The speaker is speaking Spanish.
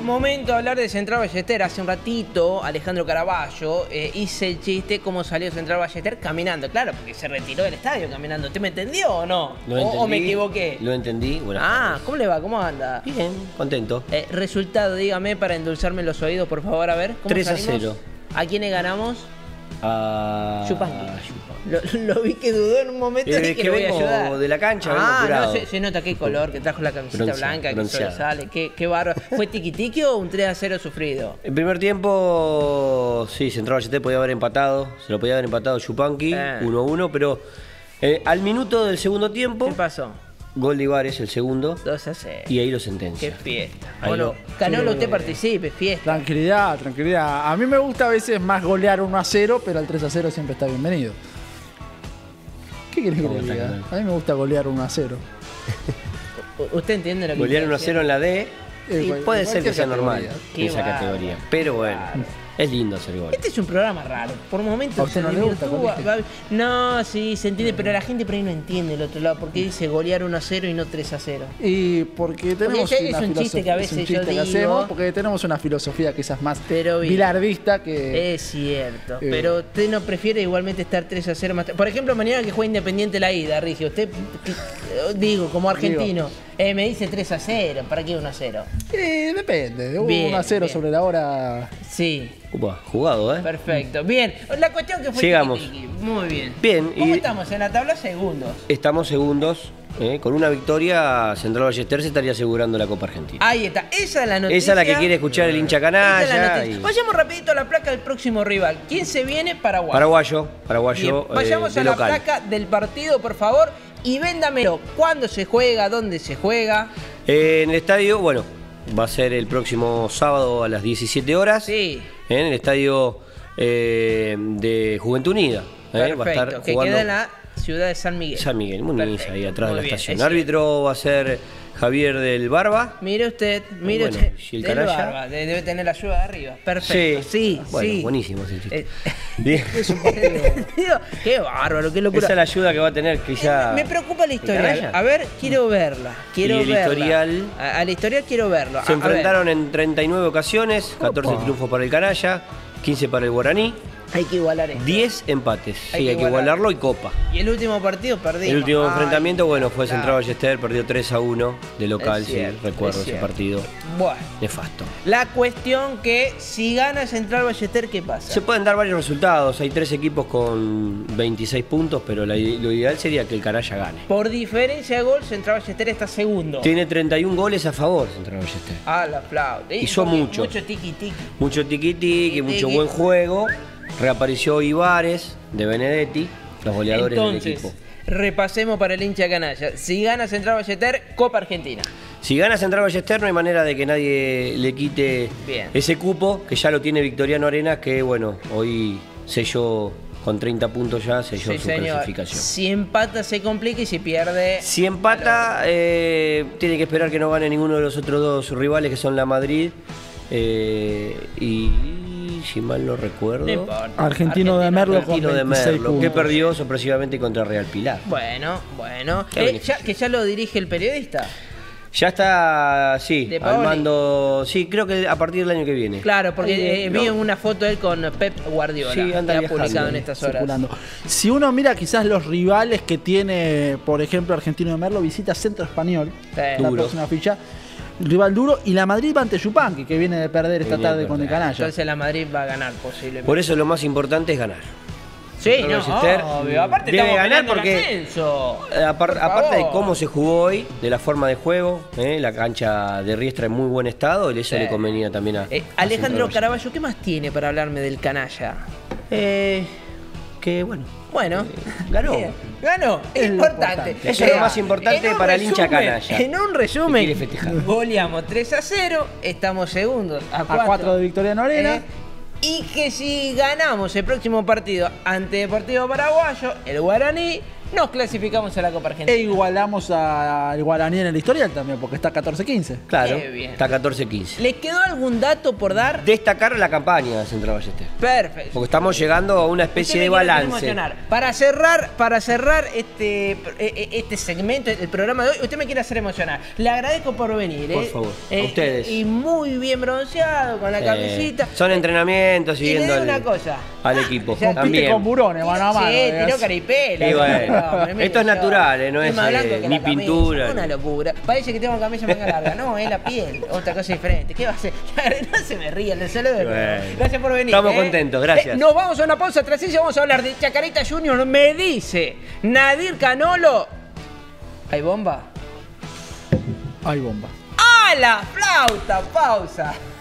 momento de hablar de Central Ballester. Hace un ratito, Alejandro Caraballo hice el chiste cómo salió Central Ballester caminando. Claro, porque se retiró del estadio caminando. ¿Usted me entendió o no? ¿O me equivoqué? Lo entendí. ¿Cómo le va? ¿Cómo anda? Bien, contento. Resultado, dígame, para endulzarme los oídos, por favor, a ver. 3-0. ¿A quiénes ganamos? A Chupanqui. Lo vi que dudó en un momento y que le voy a ayudar. De la cancha, vengo apurado. No, se nota qué color, que trajo la camiseta blanca, que sobresale. Qué bárbaro. ¿Fue tiqui-tiqui o un 3-0 sufrido? El primer tiempo, sí, Central Ballester podía haber empatado. Se lo podía haber empatado Chupanqui, 1-1, pero al minuto del segundo tiempo... ¿Qué pasó? Gol de Ibares, el segundo. 2-0. Y ahí lo sentencia. Qué fiesta. Bueno, Canolo, usted participe, fiesta. Tranquilidad, tranquilidad. A mí me gusta a veces más golear 1-0, pero el 3-0 siempre está bienvenido. ¿Qué querés que le diga? A mí me gusta golear 1-0. ¿Usted entiende lo que golear 1-0 en la D? Y puede ser que sea normal en esa va, categoría. Pero bueno, es lindo hacer gol. Este es un programa raro. Por momentos ¿A usted no le gusta? No, sí, se entiende, pero la gente por ahí no entiende el otro lado. ¿Por qué dice golear 1-0 y no 3-0? Y porque tenemos es un chiste que a veces yo digo. Hacemos porque tenemos una filosofía quizás más bilardista que... Es cierto, pero usted no prefiere igualmente estar 3-0 más... Por ejemplo, mañana que juega Independiente la ida, Rigio, usted, digo, como argentino, me dice 3-0, ¿para qué 1-0? Depende, 1-0 sobre la hora... Sí. Upa, jugado, Perfecto. Bien, la cuestión que fue sigamos. Muy bien. Bien. ¿Cómo estamos en la tabla? Segundos. Estamos segundos. Con una victoria, Central Ballester se estaría asegurando la Copa Argentina. Ahí está. Esa es la noticia. Esa es la que quiere escuchar el hincha canalla. Vayamos rapidito a la placa del próximo rival. ¿Quién se viene? Paraguayo. Bien, vayamos a la placa del partido, por favor, y véndamelo. ¿Cuándo se juega? ¿Dónde se juega? En el estadio, bueno, va a ser el próximo sábado a las 17 horas. Sí. En el estadio de Juventud Unida. Perfecto, va a estar que jugando queda en la ciudad de San Miguel. San Miguel, Muniz, ahí atrás de la estación. Árbitro va a ser Javier del Barba. Mire usted, ¿Y el canalla? Barba, debe tener la ayuda de arriba. Perfecto. Sí, bueno, buenísimo ese chiste. Bien. Qué bárbaro, qué locura. Esa es la ayuda que va a tener quizá. Me preocupa la historial. A ver, quiero verla. Historial. Al historial quiero verlo. Se enfrentaron en 39 ocasiones, 14 triunfos para el canalla, 15 para el guaraní. Hay que igualar esto. 10 empates. Hay que igualarlo y copa. Y el último partido perdimos. El último enfrentamiento, fue Central Ballester, perdió 3-1 de local, recuerdo ese partido. Bueno. Nefasto. La cuestión que si gana Central Ballester, ¿qué pasa? Se pueden dar varios resultados. Hay 3 equipos con 26 puntos, pero lo ideal sería que el canalla gane. Por diferencia de gol, Central Ballester está segundo. Tiene 31 goles a favor Central Ballester. La flauta. Y son muchos. Mucho tiqui-tiqui. Mucho tiqui-tiqui, mucho buen juego. Reapareció Ibares de Benedetti, los goleadores del equipo. Repasemos para el hincha canalla. Si gana Central Ballester, Copa Argentina. Si gana Central Ballester, no hay manera de que nadie le quite ese cupo, que ya lo tiene Victoriano Arenas, que bueno, hoy selló con 30 puntos ya, selló su clasificación. Si empata se complica y si pierde... Si empata, tiene que esperar que no gane ninguno de los otros dos rivales, que son la Madrid y... si mal no recuerdo, Argentino de Merlo con 26 puntos. Que perdió sorpresivamente contra Real Pilar. Bueno. Que ya lo dirige el periodista. Ya está, al mando, creo que a partir del año que viene. Claro, porque vi una foto de él con Pep Guardiola, que ha publicado en estas horas. Si uno mira quizás los rivales que tiene, por ejemplo, Argentino de Merlo, visita Centro Español, la próxima ficha. Rival duro, y la Madrid va ante Chupanqui, que viene de perder esta tarde con el canalla. Entonces la Madrid va a ganar posiblemente. Por eso lo más importante es ganar. Sí, obvio. Aparte debe ganar porque el ascenso. Aparte de cómo se jugó hoy, de la forma de juego, la cancha de Riestra en muy buen estado, y eso le convenía también a Alejandro Caraballo, ¿qué más tiene para hablarme del canalla? Bueno, ganó. Ganó, es importante. Eso es lo más importante para el hincha canalla. En un resumen, goleamos 3-0, estamos segundos a 4 de Victoriano Arenas. Y que si ganamos el próximo partido ante Deportivo Paraguayo, el guaraní, nos clasificamos a la Copa Argentina. E igualamos al Guaraní en el historial también, porque está 14-15. Claro, está 14-15. ¿Les quedó algún dato por dar? Destacar la campaña de Central Ballester. Perfecto. Porque estamos llegando a una especie de balance. Para cerrar este segmento, el programa de hoy, usted me quiere hacer emocionar. Le agradezco por venir. Por favor, a ustedes. Y muy bien bronceado, con la camisita. Son entrenamientos siguiendo al equipo. Compite con burones, mano a mano. Sí, tiró caripela. Y bueno, esto es natural, no es ni pintura. Una locura. Parece que tengo camisa manga larga. No, es la piel. Otra cosa diferente. ¿Qué va a hacer? No se me ríe, el saludo. Gracias por venir. Estamos contentos, gracias. Nos vamos a una pausa. Tras ella vamos a hablar de Chacarita Junior. Me dice Nadir Canolo. ¿Hay bomba? Hay bomba. ¡A la flauta! Pausa.